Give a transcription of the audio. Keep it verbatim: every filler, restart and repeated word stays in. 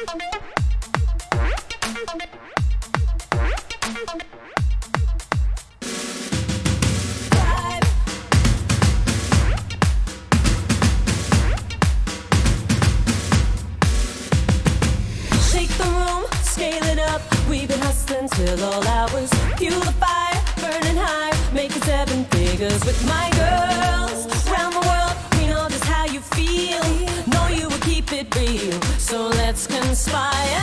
Till all hours, fuel the fire, burning high, making seven figures with my girls. Round the world, we know just how you feel. Know you will keep it real, so let's conspire.